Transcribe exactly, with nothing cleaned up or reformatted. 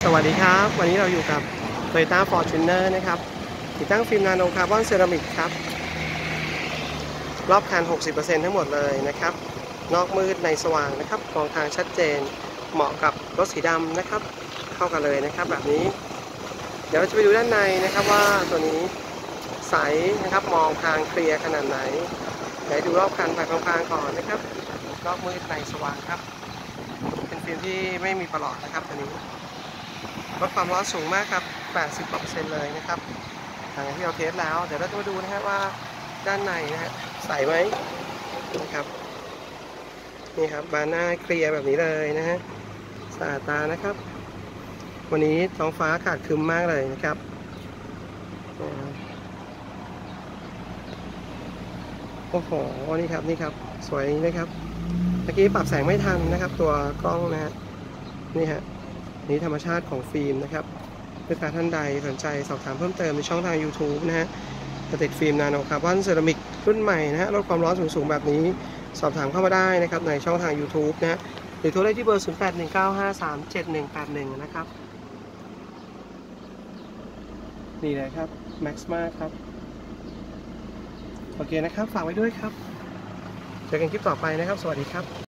สวัสดีครับวันนี้เราอยู่กับ Toyota Fortuner นะครับติดตั้งฟิล์มนาโนคาร์บอนเซรามิกครับรอบคัน หกสิบเปอร์เซ็นต์ ทั้งหมดเลยนะครับนอกมืดในสว่างนะครับมองทางชัดเจนเหมาะกับรถสีดำนะครับเข้ากันเลยนะครับแบบนี้เดี๋ยวเราจะไปดูด้านในนะครับว่าตัวนี้ใสนะครับมองทางเคลียร์ขนาดไหนเดี๋ยวดูรอบคันไปพลางๆก่อนนะครับนอกมืดในสว่างครับเป็นฟิล์มที่ไม่มีประหลอดนะครับตัวนี้ลดความร้อนสูงมากครับ แปดสิบกว่าเปอร์เซ็นต์เลยนะครับทางที่เราเทสแล้ว เดี๋ยวเราจะมาดูนะฮะว่าด้านในนะฮะใสไหมนะครับนี่ครับบานหน้าเคลียร์แบบนี้เลยนะฮะสะอาดตานะครับ วันนี้ท้องฟ้าขาดครึ้มมากเลยนะครับโอ้โหนี่ครับนี่ครับสวยนะครับเมื่อกี้ปรับแสงไม่ทันนะครับตัวกล้องนะฮะนี่ฮะนี่ธรรมชาติของฟิล์มนะครับลูกค้าท่านใดสนใจสอบถามเพิ่มเติมในช่องทาง YouTube นะฮะจะติดฟิล์มนาโนคาร์บอนเซรามิกรุ่นใหม่นะฮะลดความร้อนสูงๆแบบนี้สอบถามเข้ามาได้นะครับในช่องทาง YouTube นะฮะหรือโทรได้ที่เบอร์ ศูนย์ แปด หนึ่ง เก้า ห้า สาม เจ็ด หนึ่ง แปด หนึ่ง นะครับนี่เลยครับ Maxma ครับโอเคนะครับฝากไว้ด้วยครับเจอกันคลิปต่อไปนะครับสวัสดีครับ